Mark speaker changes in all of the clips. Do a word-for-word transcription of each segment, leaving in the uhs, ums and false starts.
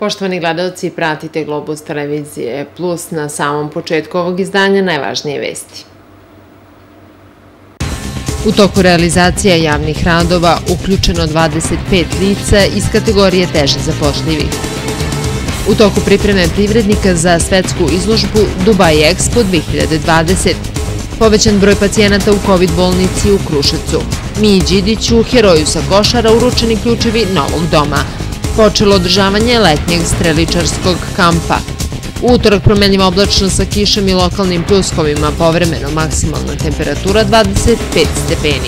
Speaker 1: Poštovani gledalci, pratite Globus televizije Plus. Na samom početku ovog izdanja najvažnije vesti. U toku realizacije javnih radova uključeno dvadeset pet lica iz kategorije teže zapošljivih. U toku pripreme privrednika za svetsku izložbu Dubai Expo dve hiljade dvadeset. Povećan broj pacijenata u kovid bolnici u Kruševcu. Miji Đidiću, heroju sa Košara, uručeni ključevi novog doma. Počelo održavanje letnjeg streličarskog kampa. U utorak promenljiva oblačnost sa kišom i lokalnim pljuskovima, povremeno maksimalna temperatura dvadeset pet stepeni.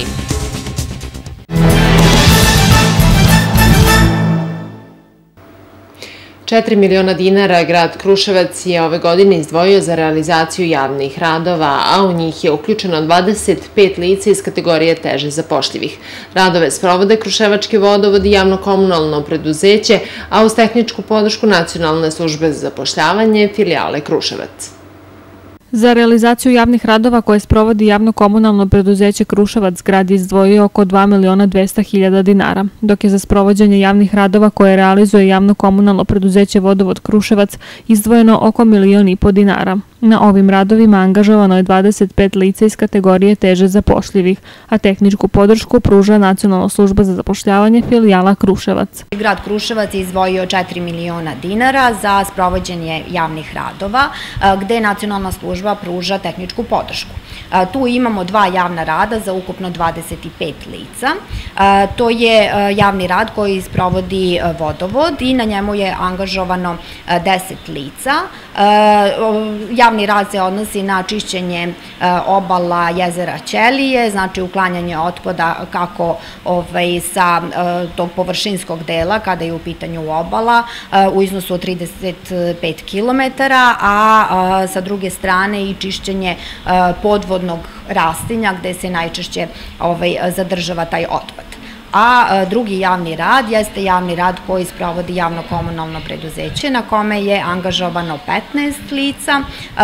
Speaker 1: četiri miliona dinara grad Kruševac je ove godine izdvojio za realizaciju javnih radova, a u njih je uključeno dvadeset pet lica iz kategorije teže zapošljivih. Radove sprovode Kruševački vodovod i javno-komunalno preduzeće, a uz tehničku podršku Nacionalne službe za zapošljavanje filijale Kruševac.
Speaker 2: Za realizaciju javnih radova koje sprovodi javno-komunalno preduzeće Kruševac grad je izdvojio oko dva miliona dvesta hiljada dinara, dok je za sprovođenje javnih radova koje realizuje javno-komunalno preduzeće Vodovod Kruševac izdvojeno oko milion i po dinara. Na ovim radovima angažovano je dvadeset pet lica iz kategorije teže zapošljivih, a tehničku podršku pruža Nacionalna služba za zapošljavanje filijala Kruševac.
Speaker 3: Grad Kruševac je izdvojio četiri miliona dinara za sprovođenje javnih radova, gde Nacionalna služba pruža tehničku podršku. Tu imamo dva javna rada za ukupno dvadeset pet lica. To je javni rad koji sprovodi Vodovod i na njemu je angažovano deset lica. Javni rad se odnosi na čišćenje obala jezera Ćelije, znači uklanjanje otpada kako sa tog površinskog dela kada je u pitanju obala u iznosu od trideset pet kilometara, a sa druge strane i čišćenje podvodnog rastinja gde se najčešće zadržava taj otpad. A drugi javni rad jeste javni rad koji sprovodi javno-komunalno preduzeće na kome je angažovano petnaest lica.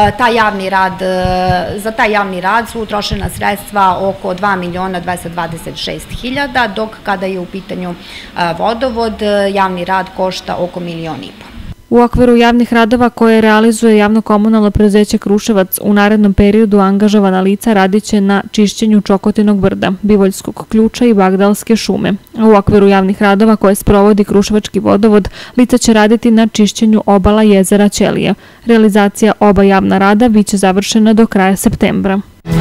Speaker 3: Za taj javni rad su utrošena sredstva oko dva miliona dvesta dvadeset šest hiljada, dok kada je u pitanju vodovod, javni rad košta oko milion i po.
Speaker 2: U okviru javnih radova koje realizuje javno-komunalno preduzeće Kruševac u narednom periodu angažovana lica radiće na čišćenju Čokotinog brda, Bivoljskog ključa i Bagdalske šume. U okviru javnih radova koje sprovodi Kruševački vodovod lica će raditi na čišćenju obala jezera Ćelije. Realizacija oba javna rada biće završena do kraja septembra.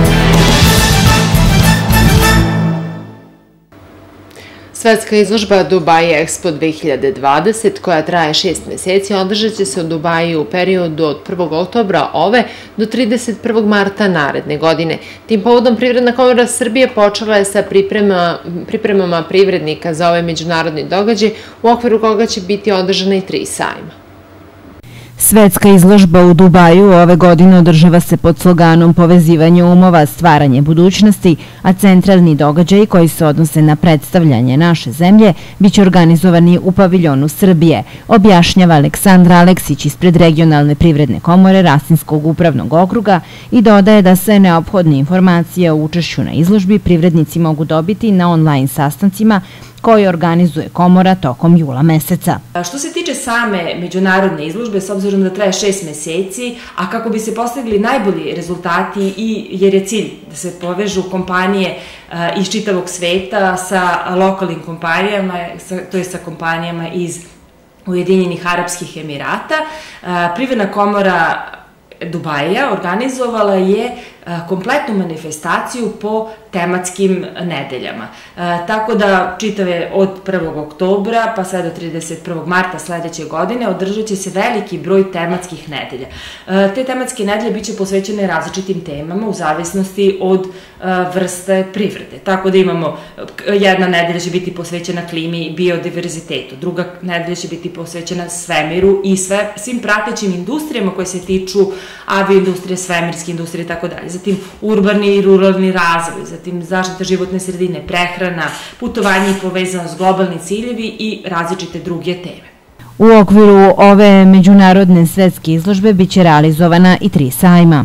Speaker 1: Svetska izložba Dubai Expo dve hiljade dvadeset, koja traje šest meseci, održat će se u Dubaju u periodu od prvog oktobra ove do trideset prvog marta naredne godine. Tim povodom Privredna komora Srbije počela je sa pripremama privrednika za ovaj međunarodni događaj, u okviru koga će biti održana i tri sajma.
Speaker 4: Svetska izložba u Dubaju ove godine održava se pod sloganom Povezivanje umova, stvaranje budućnosti, a centralni događaji koji se odnose na predstavljanje naše zemlje biće organizovani u paviljonu Srbije, objašnjava Aleksandra Aleksić ispred Regionalne privredne komore Rasinskog upravnog okruga i dodaje da se neophodne informacije o učešću na izložbi privrednici mogu dobiti na online sastancima koji organizuje komora tokom jula meseca.
Speaker 5: Što se tiče same međunarodne izložbe, s obzirom da traje šest meseci, a kako bi se postigli najbolji rezultati i jer je cilj da se povežu kompanije iz čitavog sveta sa lokalnim kompanijama, to je sa kompanijama iz Ujedinjenih Arapskih Emirata, Privredna komora Dubaja organizovala je kompletnu manifestaciju po tematskim nedeljama. Tako da čitave od prvog oktobra pa sve do trideset prvog marta sledeće godine održat će se veliki broj tematskih nedelja. Te tematske nedelje biće posvećene različitim temama u zavisnosti od vrste privrede. Tako da imamo, jedna nedelja će biti posvećena klimi i biodiverzitetu, druga nedelja će biti posvećena svemiru i svim pratećim industrijama koje se tiču avioindustrije, svemirske industrije i tako dalje. Zatim urbani i ruralni razvoj, zatim zaštita životne sredine, prehrana, putovanje i povezanost, globalni ciljevi i različite druge teme.
Speaker 4: U okviru ove međunarodne svetske izložbe biće realizovana i tri sajma.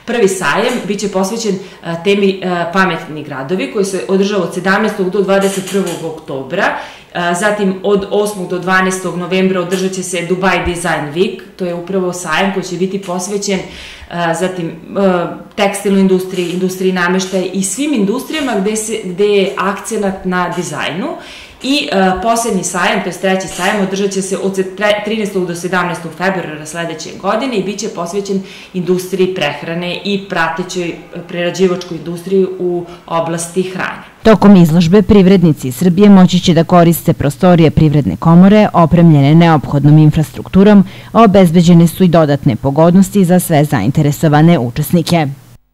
Speaker 5: Prvi sajam biće posvećen temi pametni gradovi koji se održava od sedamnaestog do dvadeset prvog oktobra. Zatim od osmog do dvanaestog novembra održat će se Dubai Design Week, to je upravo sajam koji će biti posvećen zatim tekstilnoj industriji, industriji nameštaja i svim industrijama gde je akcenat na dizajnu. I poslednji sajam, to je treći sajam, održat će se od trinaestog do sedamnaestog februara sledeće godine i bit će posvećen industriji prehrane i pratećoj prerađivačkoj industriji u oblasti hrane.
Speaker 4: Tokom izložbe privrednici Srbije moći će da koriste prostorije Privredne komore, opremljene neophodnom infrastrukturom, a obezbeđene su i dodatne pogodnosti za sve zainteresovane učesnike.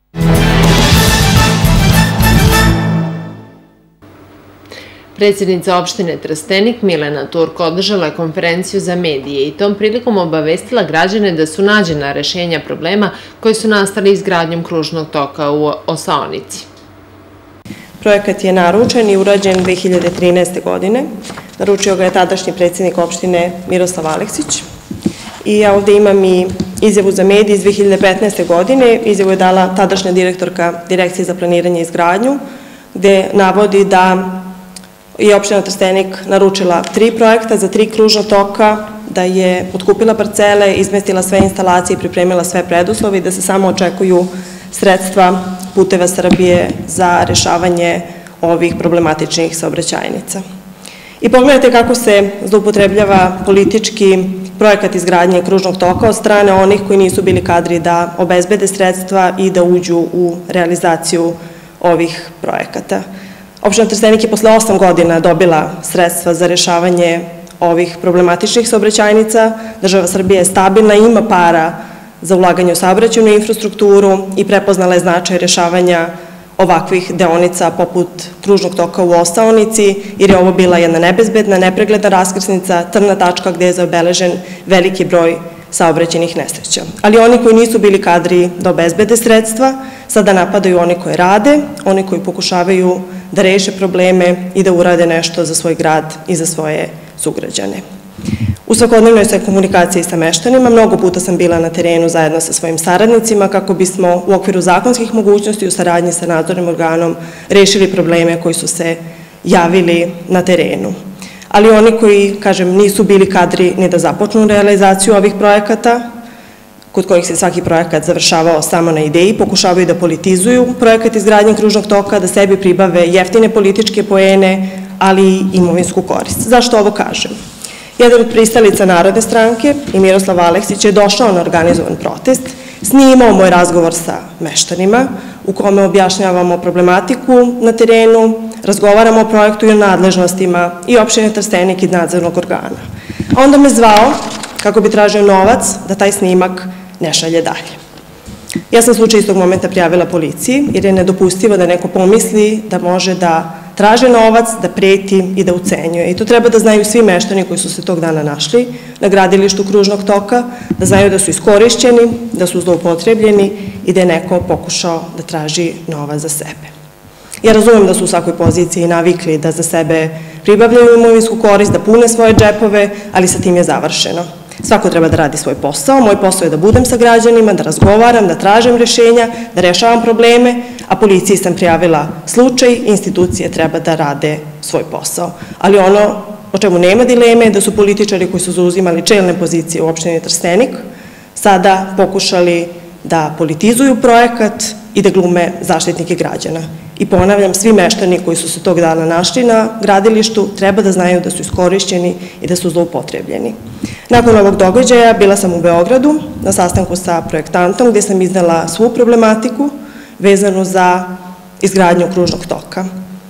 Speaker 1: Predsjednica opštine Trstenik Milena Turk održala je konferenciju za medije i tom prilikom obavestila građane da su nađena rešenja problema koji su nastali izgradnjom kružnog toka u Osaonici.
Speaker 6: Projekat je naručen i urađen dve hiljade trinaeste. godine. Naručio ga je tadašnji predsjednik opštine Miroslav Aleksić. I ja ovde imam i izjavu za medije iz dve hiljade petnaeste. godine. Izjavu je dala tadašnja direktorka Direkcije za planiranje i izgradnju, gde navodi da je opština Trstenik naručila tri projekta za tri kružna toka, da je otkupila parcele, izmestila sve instalacije i pripremila sve preduslove i da se samo očekuju sredstva Puteva Srbije za rešavanje ovih problematičnih saobraćajnica. I pogledajte kako se zloupotrebljava politički projekat izgradnje kružnog toka od strane onih koji nisu bili kadri da obezbede sredstva i da uđu u realizaciju ovih projekata. Opština Trstenik je posle osam godina dobila sredstva za rešavanje ovih problematičnih saobraćajnica. Država Srbije je stabilna, ima para za ulaganje u saobraćajnu infrastrukturu i prepoznala je značaj rešavanja ovakvih deonica poput kružnog toka u Osaonici, jer je ovo bila jedna nebezbedna, nepregledna raskrsnica, crna tačka gde je zaobeležen veliki broj saobraćajnih nesreća. Ali oni koji nisu bili kadri da obezbede sredstva, sada napadaju oni koji rade, oni koji pokušavaju da reše probleme i da urade nešto za svoj grad i za svoje sugrađane. U svakodnevnoj se komunikaciji sa meštanima, mnogo puta sam bila na terenu zajedno sa svojim saradnicima kako bismo u okviru zakonskih mogućnosti u saradnji sa nadzornim organom rešili probleme koji su se javili na terenu. Ali oni koji, kažem, nisu bili kadri ni da započnu realizaciju ovih projekata, kod kojih se svaki projekat završavao samo na ideji, pokušavaju da politizuju projekat izgradnje kružnog toka, da sebi pribave jeftine političke poene, ali i imovinsku korist. Zašto ovo kažem? Jedan od pristalica Narodne stranke i Miroslav Aleksić je došao na organizovan protest, snimao moj razgovor sa meštanima u kome objašnjavamo problematiku na terenu, razgovaramo o projektu i o nadležnostima i opštine Trstenik i nadzornog organa. A onda me zvao kako bi tražio novac da taj snimak ne šalje dalje. Ja sam slučaj istog momenta prijavila policiji jer je nedopustivo da neko pomisli da može da traže novac, da preti i da ucenjuje. I to treba da znaju svi meštani koji su se tog dana našli na gradilištu kružnog toka, da znaju da su iskorišćeni, da su zloupotrebljeni i da je neko pokušao da traži novac za sebe. Ja razumem da su u svakoj poziciji navikli da za sebe pribavljaju imovinsku korist, da pune svoje džepove, ali sa tim je završeno. Svako treba da radi svoj posao, moj posao je da budem sa građanima, da razgovaram, da tražim rešenja, da rešavam probleme, a policiji sam prijavila slučaj, institucije treba da rade svoj posao. Ali ono o čemu nema dileme je da su političari koji su zauzimali čelne pozicije u opštini Trstenik sada pokušali da politizuju projekat i da glume zaštitnike građana. I ponavljam, svi meštani koji su se tog dana našli na gradilištu treba da znaju da su iskorišćeni i da su zloupotrebljeni. Nakon ovog događaja bila sam u Beogradu na sastanku sa projektantom gde sam iznela svu problematiku vezanu za izgradnju kružnog toka.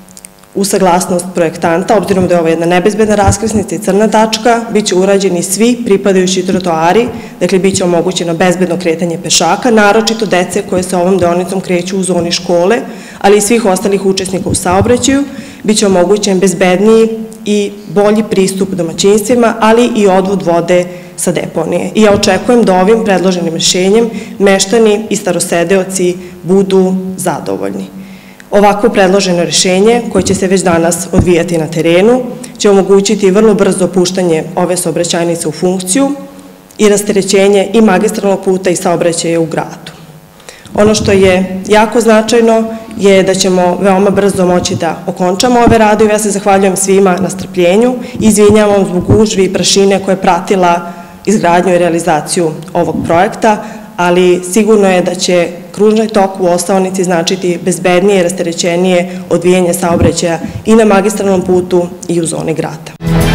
Speaker 6: Uz saglasnost projektanta, obzirom da je ovo jedna nebezbedna raskrsnica i crna tačka, bit će urađeni svi pripadajući trotoari, dakle bit će omogućeno bezbedno kretanje pešaka, naročito dece koje se ovom deonicom kreću u zoni škole, ali i svih ostalih učesnika u saobraćaju, bit će omogućen bezbedniji i bolji pristup domaćinstvima, ali i odvod vode sa deponije. I ja očekujem da ovim predloženim rešenjem meštani i starosedeoci budu zadovoljni. Ovako predloženo rešenje, koje će se već danas odvijati na terenu, će omogućiti vrlo brzo puštanje ove saobraćajnice u funkciju i rasterećenje i magistralnog puta i saobraćaja u gradu. Ono što je jako značajno je da ćemo veoma brzo moći da okončamo ove radove. Ja se zahvaljujem svima na strpljenju i izvinjavam zbog gužvi i prašine koja je pratila izgradnju i realizaciju ovog projekta, ali sigurno je da će kružni tok u Ostaonici značiti bezbednije i rasterećenije odvijanje saobraćaja i na magistralnom putu i u zoni grada.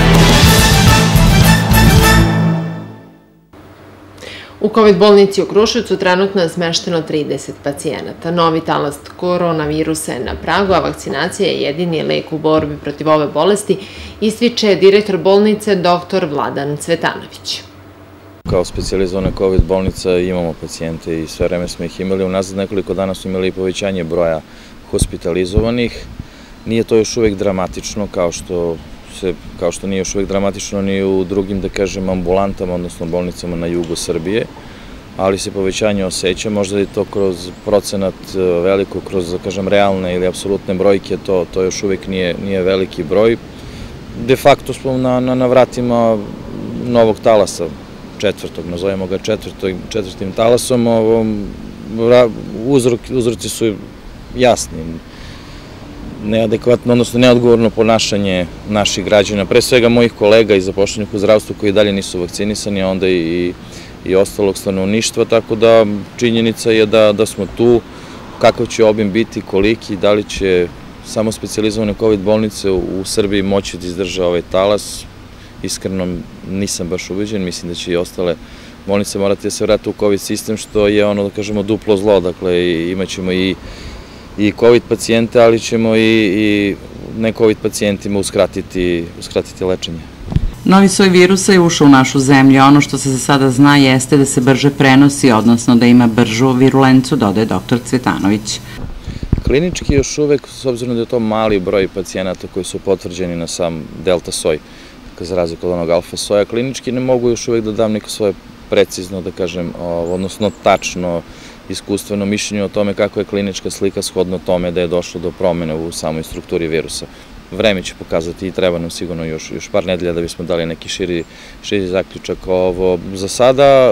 Speaker 1: U kovid bolnici u Kruševcu trenutno je smešteno trideset pacijenata. Novi talas koronavirusa je na pragu, a vakcinacija je jedini lek u borbi protiv ove bolesti, ističe direktor bolnice doktor Vladan Cvetanović.
Speaker 7: Kao specijalizovana kovid bolnica imamo pacijente i sve vreme smo ih imali. Unazad nekoliko dana smo imali povećanje broja hospitalizovanih. Nije to još uvek dramatično kao što se, kao što nije još uvek dramatično ni u drugim, da kažem, ambulantama, odnosno bolnicama na jugu Srbije, ali se povećanje osjeća. Možda je to kroz procenat veliko, kroz, da kažem, realne ili apsolutne brojke, to, to još uvek nije, nije veliki broj. De facto smo na, na, na vratima novog talasa, četvrtog, nazovemo ga četvrtog, četvrtim talasom. Uzrok, uzroci su jasni. Neadekvatno, odnosno neodgovorno ponašanje naših građana, pre svega mojih kolega i zaposlenih u zdravstvu koji dalje nisu vakcinisani, a onda i, i ostalog stanovništva, tako da činjenica je da, da smo tu, kakav će obim biti, koliki, da li će samo specijalizovane kovid bolnice u, u Srbiji moći da izdrža ovaj talas. Iskreno nisam baš ubeđen, mislim da će i ostale bolnice morati da se vrate u kovid sistem, što je ono, da kažemo, duplo zlo, dakle imat ćemo i i kovid pacijente, ali ćemo i, i ne kovid pacijentima uskratiti, uskratiti lečenje.
Speaker 8: Novi soj virusa je ušao u našu zemlju, a ono što se za sada zna jeste da se brže prenosi, odnosno da ima bržu virulencu, dodaje doktor Cvetanović.
Speaker 7: Klinički još uvek, s obzirom da je to mali broj pacijenata koji su potvrđeni na sam delta soj, za razliku od onog alfa soja, klinički ne mogu još uvek da dam neko svoje precizno, da kažem, odnosno tačno iskustveno mišljenje o tome kako je klinička slika shodno tome da je došlo do promene u samoj strukturi virusa. Vreme će pokazati i treba nam sigurno još, još par nedelja da bismo dali neki širi, širi zaključak. Ovo, za sada,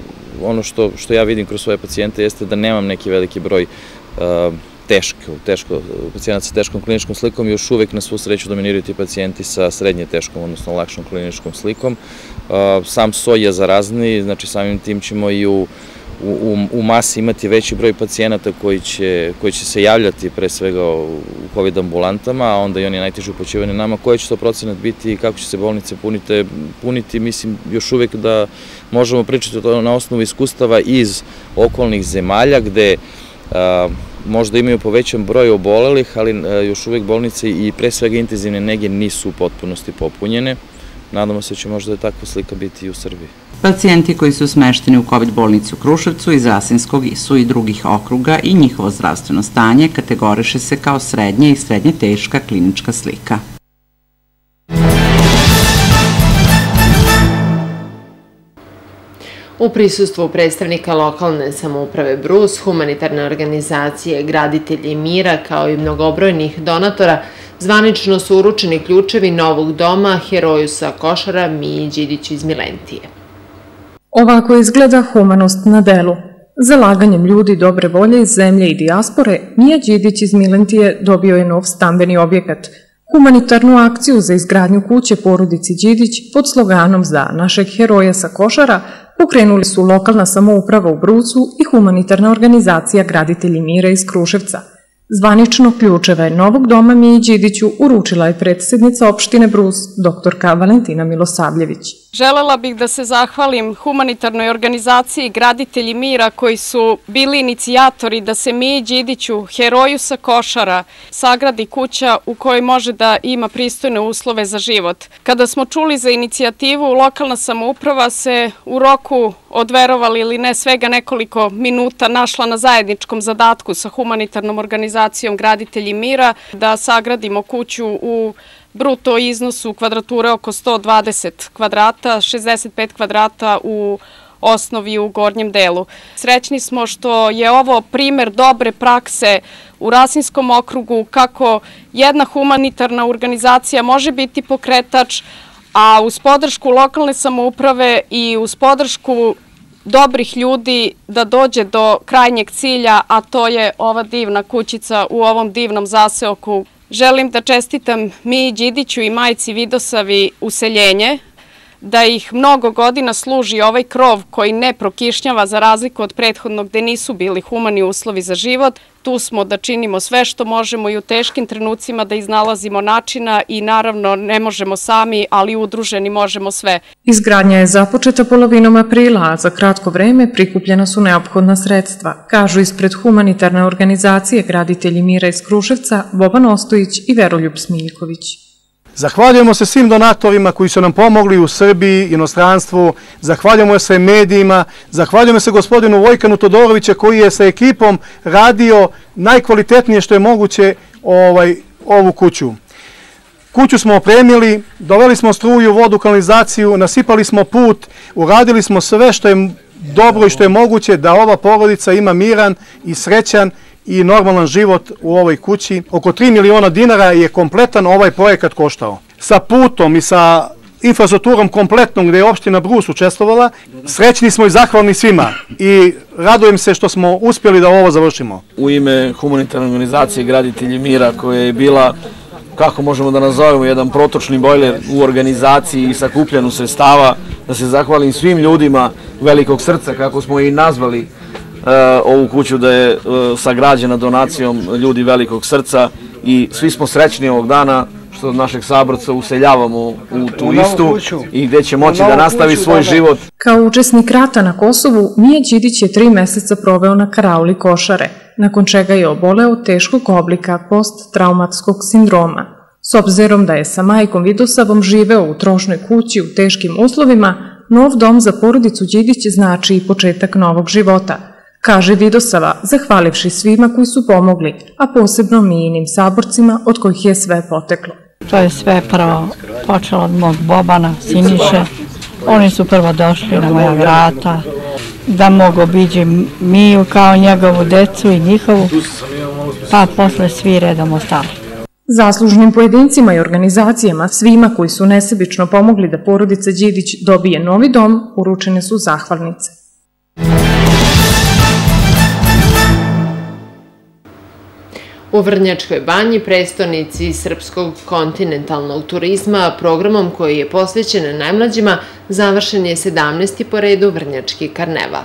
Speaker 7: ono što, što ja vidim kroz svoje pacijente jeste da nemam neki veliki broj uh, teško, teško, pacijenata sa teškom kliničkom slikom. Još uvek na svu sreću dominiraju ti pacijenti sa srednje teškom, odnosno lakšom kliničkom slikom. Uh, sam soj je zarazniji, znači samim tim ćemo i u U, u masi imati veći broj pacijenata koji će, koji će se javljati pre svega u kovid ambulantama, a onda i oni najteže upućivani nama. Koji će to procenat biti i kako će se bolnice puniti, puniti, mislim još uvek da možemo pričati o to na osnovu iskustava iz okolnih zemalja gde a, možda imaju povećan broj obolelih, ali a, još uvek bolnice i pre svega intenzivne nege nisu u potpunosti popunjene. Nadamo se da će možda takva slika biti i u Srbiji.
Speaker 8: Pacijenti koji su smešteni u kovid bolnici u Kruševcu iz Rasinskog su i drugih okruga i njihovo zdravstveno stanje kategoriše se kao srednje i srednje teška klinička slika.
Speaker 1: U prisustvu predstavnika lokalne samouprave Brus, humanitarne organizacije Graditelji mira kao i mnogobrojnih donatora, zvanično su uručeni ključevi novog doma heroju sa Košara Miji Đidiću iz Milentije.
Speaker 9: Ovako izgleda humanost na delu. Zalaganjem ljudi dobre volje iz zemlje i dijaspore, Mija Đidić iz Milentije dobio je nov stambeni objekat. Humanitarnu akciju za izgradnju kuće porodici Đidić pod sloganom za našeg heroja sa Košara pokrenuli su lokalna samouprava u Brusu i humanitarna organizacija Graditelji mira iz Kruševca. Zvanično ključeve novog doma Miji Đidiću uručila je predsjednica opštine Brus, doktorka Valentina Milosavljević.
Speaker 10: Želela bih da se zahvalim humanitarnoj organizaciji Graditelji mira koji su bili inicijatori da se Miji Đidiću, heroju sa Košara, sagradi kuća u kojoj može da ima pristojne uslove za život. Kada smo čuli za inicijativu, lokalna samouprava se u roku od, verovali ili ne, svega nekoliko minuta našla na zajedničkom zadatku sa humanitarnom organizacijom Graditelji mira da sagradimo kuću u bruto iznosu kvadrature oko sto dvadeset kvadrata, šezdeset pet kvadrata u osnovi u gornjem delu. Srećni smo što je ovo primer dobre prakse u Rasinskom okrugu, kako jedna humanitarna organizacija može biti pokretač, a uz podršku lokalne samouprave i uz podršku dobrih ljudi da dođe do krajnjeg cilja, a to je ova divna kućica u ovom divnom zaseoku. Želim da čestitam Miji Đidiću i majci Vidosavi useljenje, da ih mnogo godina služi ovaj krov koji ne prokišnjava za razliku od prethodnog gde nisu bili humani uslovi za život. Tu smo da činimo sve što možemo i u teškim trenucima da iznalazimo načina i naravno ne možemo sami, ali udruženi možemo sve.
Speaker 9: Izgradnja je započeta polovinom aprila, a za kratko vreme prikupljena su neophodna sredstva, kažu ispred humanitarne organizacije Graditelji mira iz Kruševca Boban Ostojić i Veroljub Smiljković.
Speaker 11: Zahvaljujemo se svim donatorima koji su nam pomogli u Srbiji, inostranstvu, zahvaljujemo se medijima, zahvaljujemo se gospodinu Vojkanu Todorovića koji je sa ekipom radio najkvalitetnije što je moguće ovu kuću. Kuću smo opremili, doveli smo struju, vodu, kanalizaciju, nasipali smo put, uradili smo sve što je dobro i što je moguće da ova porodica ima miran i srećan i normalan život u ovoj kući. Oko tri miliona dinara je kompletan ovaj projekat koštao. Sa putom i sa infrastrukturom kompletnom gde je opština Brus učestvovala, srećni smo i zahvalni svima i radujem se što smo uspjeli da ovo završimo.
Speaker 12: U ime humanitarne organizacije Graditelji mira koja je bila, kako možemo da nazovemo, jedan protočni bojler u organizaciji i sakupljanju sredstava, da se zahvalim svim ljudima velikog srca, kako smo i nazvali ovu kuću da je sagrađena donacijom ljudi velikog srca i svi smo srećni ovog dana što našeg saborca useljavamo u tu istu i gde će moći da nastavi svoj život.
Speaker 9: Kao učesnik rata na Kosovu, Mija Đidić je tri meseca proveo na karauli Košare, nakon čega je oboleo teškog oblika posttraumatskog sindroma. S obzirom da je sa majkom Vidosavom živeo u trošnoj kući u teškim uslovima, nov dom za porodicu Đidić znači i početak novog života, kaže Vidosava, zahvalivši svima koji su pomogli, a posebno Mijinim saborcima od kojih je sve poteklo.
Speaker 13: To je sve prvo počelo od mog Bobana, Siniše. Oni su prvo došli na moja vrata, da mogu obiđi Miju kao njegovu decu i njihovu, pa posle svi redom ostali.
Speaker 9: Zaslužnim pojedincima i organizacijama, svima koji su nesebično pomogli da porodica Đidić dobije novi dom, uručene su zahvalnice.
Speaker 1: U Vrnjačkoj banji, prestonici srpskog kontinentalnog turizma, programom koji je posvećen najmlađima, završen je sedamnaesti po redu Vrnjački karneval.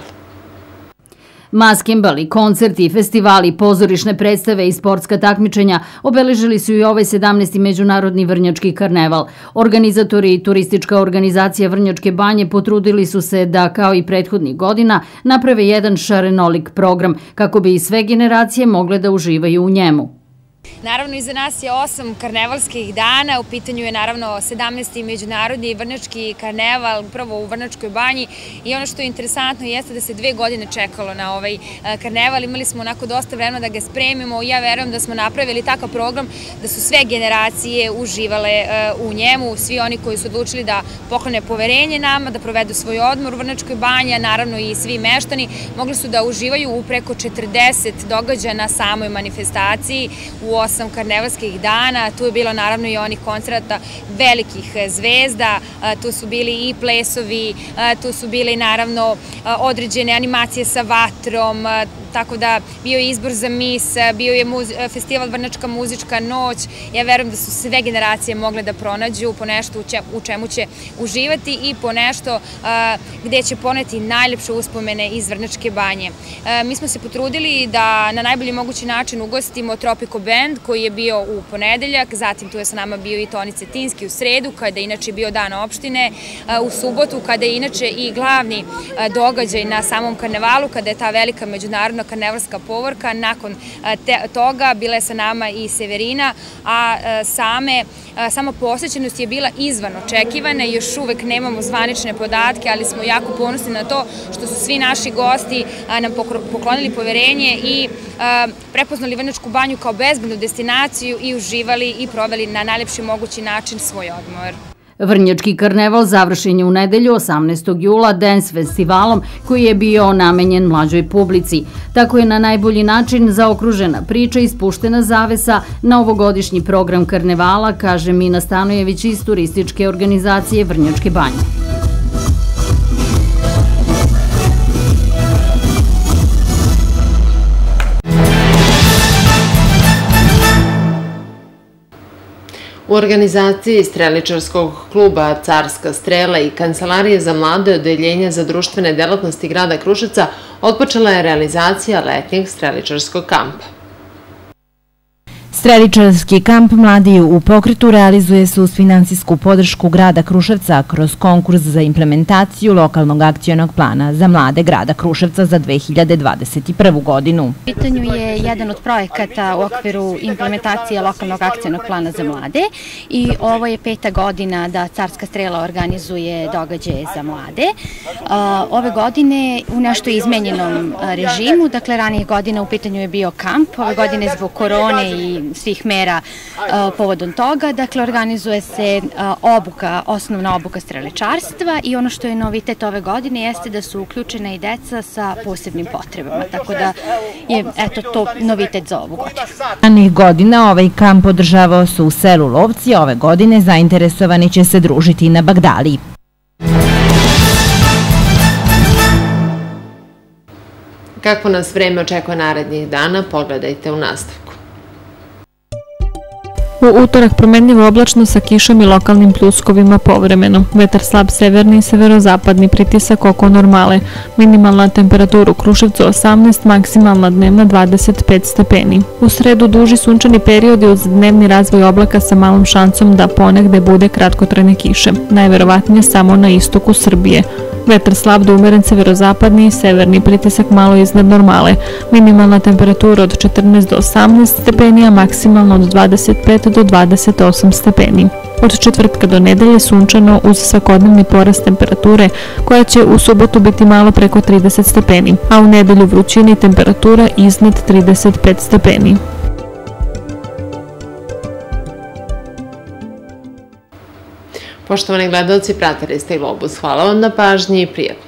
Speaker 14: Maskembali, koncerti, festivali, pozorišne predstave i sportska takmičenja obeležili su i ovaj sedamnaesti Međunarodni Vrnjački karneval. Organizatori i turistička organizacija Vrnjačke banje potrudili su se da, kao i prethodnih godina, naprave jedan šarenolik program kako bi i sve generacije mogle da uživaju u njemu.
Speaker 15: Naravno, iza nas je osam karnevalskih dana, u pitanju je naravno sedamnaesti Međunarodni Vrnjački karneval, upravo u Vrnjačkoj banji, i ono što je interesantno jeste da se dve godine čekalo na ovaj karneval, imali smo onako dosta vremena da ga spremimo i ja verujem da smo napravili takav program da su sve generacije uživale u njemu, svi oni koji su odlučili da poklone poverenje nama, da provedu svoj odmor u Vrnjačkoj banji, a naravno i svi meštani, mogli su da uživaju u preko četrdeset događaja na samoj manifestaciji u osam karnevalskih dana. Tu je bilo naravno i onih koncerata velikih zvezda, tu su bili i plesovi, tu su bile i naravno određene animacije sa vatrom, tako da bio je izbor za mis, bio je festival Vrnjačka muzička noć. Ja verujem da su sve generacije mogle da pronađu po nešto u čemu će uživati i po nešto gde će poneti najlepše uspomene iz Vrnjačke banje. Mi smo se potrudili da na najbolji mogući način ugostimo Tropico Band koji je bio u ponedeljak, zatim tu je sa nama bio i Toni Cetinski u sredu, kada je inače bio dan opštine, u subotu kada je inače i glavni događaj na samom karnevalu, kada je ta velika međunarodna karnevalska povorka. Nakon toga bila je sa nama i Severina, a sama posvećenost je bila izvan očekivana. Još uvek nemamo zvanične podatke, ali smo jako ponosni na to što su svi naši gosti nam poklonili poverenje i prepoznali Vrnjačku banju kao bezbednu destinaciju i uživali i proveli na najlepši mogući način svoj odmor.
Speaker 14: Vrnjački karneval završen je u nedelju osamnaestog jula dance festivalom koji je bio namenjen mlađoj publici. Tako je na najbolji način zaokružena priča i spuštena zavesa na ovogodišnji program karnevala, kaže Mina Stanojević iz turističke organizacije Vrnjačke banje.
Speaker 1: U organizaciji Streličarskog kluba Carska strela i Kancelarije za mlade odeljenja za društvene delatnosti grada Kruševca otpočela je realizacija letnjeg streličarskog kampa.
Speaker 4: Streličarski kamp Mladi u pokretu realizuje se uz finansijsku podršku grada Kruševca kroz konkurs za implementaciju lokalnog akcionog plana za mlade grada Kruševca za dve hiljade dvadeset prvu godinu.
Speaker 16: U pitanju je jedan od projekata u okviru implementacije lokalnog akcionog plana za mlade i ovo je peta godina da Carska strela organizuje događaje za mlade. Ove godine u nešto izmenjenom režimu, dakle ranije godina u pitanju je bio kamp, ove godine zbog korone i svih mera povodom toga. Dakle, organizuje se obuka, osnovna obuka streličarstva i ono što je novitet ove godine jeste da su uključena i deca sa posebnim potrebama, tako da je eto to novitet za ovu godinu.
Speaker 4: Ranih godina ovaj kamp održavao se u selu Lovci, ove godine zainteresovani će se družiti na Bagdali.
Speaker 1: Kako nas vreme očekuje narednih dana, pogledajte u nastavku.
Speaker 2: U utorak promenljivo oblačno sa kišom i lokalnim pljuskovima povremeno. Vetar slab severni i severozapadni, pritisak oko normale. Minimalna temperatura u Kruševcu osamnaest, maksimalna dnevna dvadeset pet stepeni. U sredu duži sunčani periodi uz dnevni razvoj oblaka sa malom šancom da ponegde bude kratkotrajne kiše. Najverovatnije samo na istoku Srbije. Vetar slab do umeren severozapadni i severni, pritisak malo iznad normale. Minimalna temperatura od četrnaest do osamnaest stepeni, a maksimalno od dvadeset pet do dvadeset osam stepeni. Od četvrtka do nedelje sunčano uz svakodnevni porast temperature koja će u subotu biti malo preko trideset stepeni, a u nedelju vrućina i temperatura iznad trideset pet stepeni.
Speaker 1: Poštovani gledalci, pratili ste Globus. Hvala vam na pažnji i prijatno.